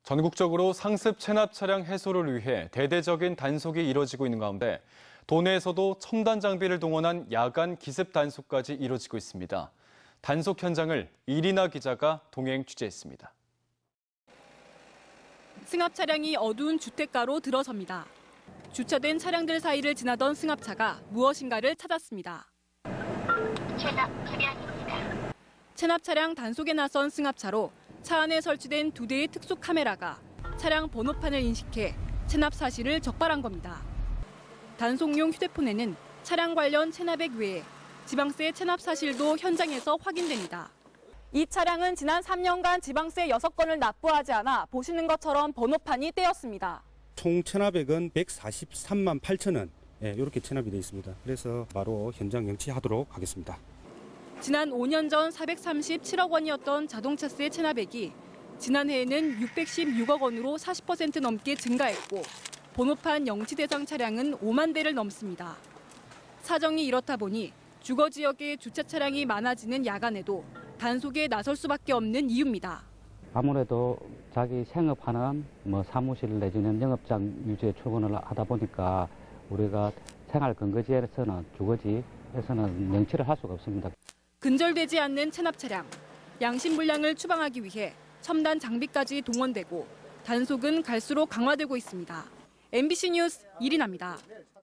전국적으로 상습 체납 차량 해소를 위해 대대적인 단속이 이뤄지고 있는 가운데 도내에서도 첨단 장비를 동원한 야간 기습 단속까지 이뤄지고 있습니다. 단속 현장을 이리나 기자가 동행 취재했습니다. 승합 차량이 어두운 주택가로 들어섭니다. 주차된 차량들 사이를 지나던 승합차가 무엇인가를 찾았습니다. 체납 차량입니다. 체납 차량 단속에 나선 승합차로 차 안에 설치된 2대의 특수 카메라가 차량 번호판을 인식해 체납 사실을 적발한 겁니다. 단속용 휴대폰에는 차량 관련 체납액 외에 지방세 체납 사실도 현장에서 확인됩니다. 이 차량은 지난 3년간 지방세 6건을 납부하지 않아 보시는 것처럼 번호판이 떼었습니다. 총 체납액은 143만 8천 원 이렇게 체납이 되어 있습니다. 그래서 바로 현장 영치하도록 하겠습니다. 지난 5년 전 437억 원이었던 자동차세 체납액이 지난해에는 616억 원으로 40% 넘게 증가했고 번호판 영치 대상 차량은 5만 대를 넘습니다. 사정이 이렇다 보니 주거 지역에 주차 차량이 많아지는 야간에도 단속에 나설 수밖에 없는 이유입니다. 아무래도 자기 생업하는 사무실 내지는 영업장 위주의 출근을 하다 보니까 우리가 생활 근거지에서는 주거지에서는 영치를 할 수가 없습니다. 근절되지 않는 체납 차량, 양심불량을 추방하기 위해 첨단 장비까지 동원되고 단속은 갈수록 강화되고 있습니다. MBC 뉴스 이리나입니다.